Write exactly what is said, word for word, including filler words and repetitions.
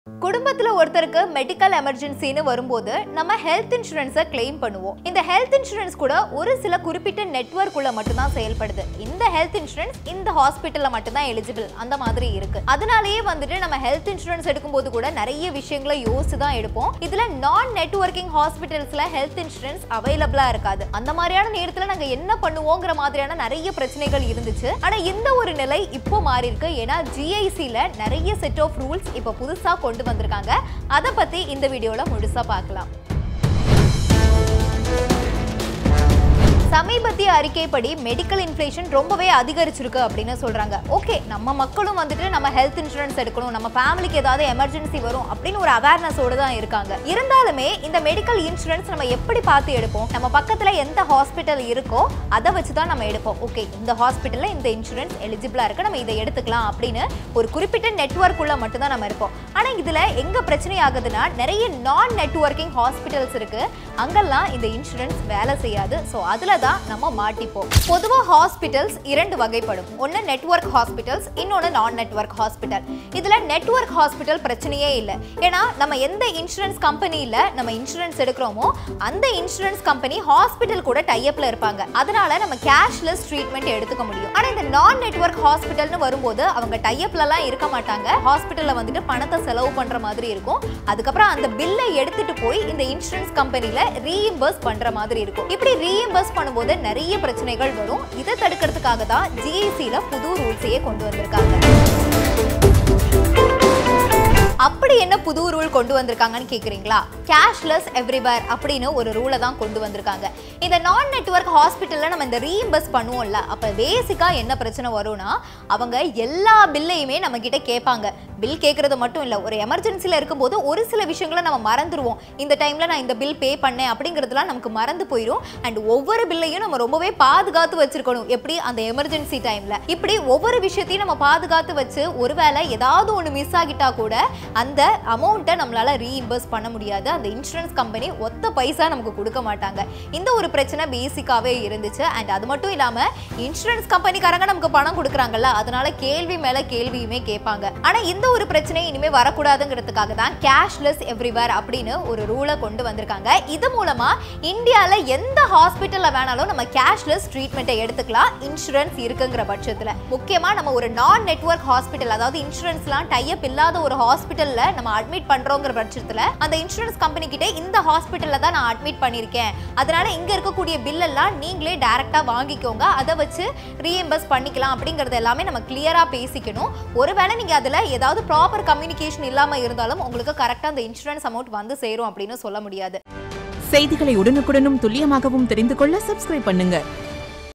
குடும்பத்துல ஒருத்தருக்கு மெடிக்கல் எமர்ஜென்சின்னு வரும்போது நம்ம ஹெல்த் இன்சூரன்ஸை கிளைம் பண்ணுவோம். இந்த ஹெல்த் இன்சூரன்ஸ் கூட ஒரு சில குறிப்பிட்ட நெட்வொர்க் உள்ள மட்டும் தான் செயல்படுது. இந்த ஹெல்த் இன்சூரன்ஸ் இந்த ஹாஸ்பிட்டல்ல மட்டும் தான் எலிஜிபிள் அந்த மாதிரி இருக்கு. அதனாலேயே வந்துட்டு நம்ம ஹெல்த் இன்சூரன்ஸ் எடுக்கும்போது கூட நிறைய விஷயங்களை யோசிச்சு தான் எடுப்போம். இதுல நான் நெட்வொர்க்கிங் ஹாஸ்பிட்டல்ஸ்ல ஹெல்த் இன்சூரன்ஸ் அவைலபிளா இருக்காது. அந்த மாதிரியான நேரத்துல நாங்க என்ன பண்ணுவோங்கிற மாதிரியான நிறைய பிரச்சனைகள் இருந்துச்சு. ஆனா இந்த ஒரு நிலை இப்போ மாறி இருக்கு. ஏன்னா ஜிஐசில நிறைய செட் ஆஃப் ரூல்ஸ் இப்போ புதுசா கொண்டு வந்திருக்காங்க. அத பத்தி இந்த வீடியோல முழுசா பார்க்கலாம். சமீபத்திய அறிக்கைப்படி மெடிக்கல் இன்ஃப்ளேஷன் ரொம்பவே அதிகரிச்சிருக்கு அப்படின்னு சொல்றாங்க. ஓகே, நம்ம மக்களும் வந்துட்டு நம்ம ஹெல்த் இன்சூரன்ஸ் எடுக்கணும், நம்ம ஃபேமிலிக்கு ஏதாவது எமர்ஜென்சி வரும் அப்படின்னு ஒரு அவேர்னஸோட தான் இருக்காங்க. இருந்தாலுமே இந்த மெடிக்கல் இன்சூரன்ஸ் நம்ம எப்படி பார்த்து எடுப்போம்? நம்ம பக்கத்துல எந்த ஹாஸ்பிட்டல் இருக்கோ அதை வச்சு தான் நம்ம எடுப்போம். ஓகே, இந்த ஹாஸ்பிட்டல்ல இந்த இன்சூரன்ஸ் எலிஜிபிளா இருக்கு, நம்ம இதை எடுத்துக்கலாம் அப்படின்னு ஒரு குறிப்பிட்ட நெட்வொர்க் உள்ள மட்டும் தான் நம்ம இருப்போம். ஆனா இதுல எங்க பிரச்சனை ஆகுதுன்னா, நிறைய நான் நெட்வொர்க்கிங் ஹாஸ்பிட்டல்ஸ் இருக்கு, அங்கெல்லாம் இந்த இன்சூரன்ஸ் வேலை செய்யாது. ஸோ அதுல தான் நம்ம மாட்டிப்போம். பொதுவா ஹாஸ்பிட்டல்ஸ் இரண்டு வகைப்படும். ஒன்னு நெட்வொர்க் ஹாஸ்பிட்டல்ஸ், இன்னொன்னு நான் நெட்வொர்க் ஹாஸ்பிட்டல். இதுல நெட்வொர்க் ஹாஸ்பிட்டல் பிரச்சனையே இல்லை. ஏன்னா நம்ம எந்த இன்சூரன்ஸ் கம்பெனியில நம்ம இன்சூரன்ஸ் எடுக்கிறோமோ அந்த இன்சூரன்ஸ் கம்பெனி ஹாஸ்பிட்டல் கூட டைப்ல இருப்பாங்க. அதனால நம்ம கேஷ்லெஸ் ட்ரீட்மெண்ட் எடுத்துக்க முடியும். ஆனா இந்த நான் நெட்வொர்க் ஹாஸ்பிட்டல்னு வரும்போது அவங்க டைப்லலாம் இருக்க மாட்டாங்க. ஹாஸ்பிட்டல்ல வந்துட்டு பணத்தை செலவு பண்ற மாதிரி இருக்கும். அதுக்கப்புறம் அந்த பில்லை எடுத்துட்டு போய் இந்த இன்சூரன்ஸ் கம்பெனில ரீஇம்பர்ஸ் பண்ற மாதிரி இருக்கும். இப்படி ரீஇம்பர்ஸ் பண்ணும்போது நிறைய பிரச்சனைகள் வரும். இதை தடுக்கிறதுக்காக தான் ஜிஐசில புது ரூல்ஸையே கொண்டு வந்திருக்காங்க. அப்படி என்ன புது ரூல் கொண்டு வந்திருக்காங்கன்னு கேக்குறீங்களா? கேஷ்லெஸ் எவ்ரிவேர் அப்படின்னு ஒரு ரூலை தான் கொண்டு வந்திருக்காங்க. இந்த நான் நெட்வொர்க் ஹாஸ்பிட்டல்ல நம்ம இந்த ரீஇம்பர்ஸ் பண்ணுவோம்ல, அப்ப பேசிக்கா என்ன பிரச்சனை வரும்னா, அவங்க எல்லா பில்லையுமே நம்ம கிட்ட கேட்பாங்க. பில் கேட்கறது மட்டும் இல்ல, ஒரு எமர்ஜென்சில இருக்கும்போது ஒரு சில விஷயங்களை நம்ம மறந்துடுவோம். இந்த டைம்ல நான் இந்த பில் பே பண்ணேன் அப்படிங்கிறதுலாம் நமக்கு மறந்து போயிடும். அண்ட் ஒவ்வொரு பில்லையும் நம்ம ரொம்பவே பாதுகாத்து வச்சிருக்கணும். எப்படி அந்த எமர்ஜென்சி டைம்ல இப்படி ஒவ்வொரு விஷயத்தையும் நம்ம பாதுகாத்து வச்சு ஒருவேளை ஏதாவது ஒன்று மிஸ் ஆகிட்டா கூட அந்த அமௌண்ட்டை நம்மளால ரீஇம்பர்ஸ் பண்ண முடியாது. அந்த இன்சூரன்ஸ் கம்பெனி ஒத்த பைசா நமக்கு கொடுக்க மாட்டாங்க. இந்த ஒரு பிரச்சனை பேசிக்காவே இருந்துச்சு. அண்ட் அது மட்டும் இல்லாம இன்சூரன்ஸ் கம்பெனிக்காரங்க நமக்கு பணம் கொடுக்குறாங்கல்ல, அதனால கேள்வி மேல கேள்வியுமே கேட்பாங்க. ஆனா இந்த ஒரு பிரச்சனை இனிமே வரக்கூடாதுங்கிறதுக்காக தான் கேஷ்லெஸ் எவ்ரிவேர் அப்படின்னு ஒரு ரூலை கொண்டு வந்திருக்காங்க. இது மூலமா இந்தியால எந்த ஹாஸ்பிட்டல்ல வேணாலும் நம்ம கேஷ்லெஸ் ட்ரீட்மெண்ட்டை எடுத்துக்கலாம், இன்சூரன்ஸ் இருக்குங்கிற பட்சத்துல. முக்கியமா நம்ம ஒரு நான் நெட்வொர்க் ஹாஸ்பிட்டல், அதாவது இன்சூரன்ஸ்லாம் டைப் இல்லாத ஒரு ஹாஸ்பிட்டல்ல நம்ம அட்மிட் பண்றோங்கிற பட்சத்துல அந்த இன்சூரன்ஸ் கம்பெனி கிட்ட இந்த ஹாஸ்பிட்டல்ல தான் நான் அட்மிட் பண்ணிருக்கேன், அதனால இங்க இருக்கக்கூடிய பில் எல்லாம் நீங்களே டைரக்டா வாங்கிக்கோங்க, அதை வச்சு ரீஇம்பர்ஸ் பண்ணிக்கலாம் அப்படிங்கறது எல்லாமே நம்ம கிளியரா பேசிக்கணும். ஒருவேளை நீங்க அதுல ஏதாவது ப்ராப்பர் கம்யூனிகேஷன் இல்லாம இருந்தாலும் உங்களுக்கு கரெக்டா அந்த இன்சூரன்ஸ் அமௌண்ட் வந்து சேரும் அப்படின்னு சொல்ல முடியாது. செய்திகளை உடனுக்குடனும் துல்லியமாகவும் தெரிந்து கொள்ள சப்ஸ்கிரைப் பண்ணுங்க.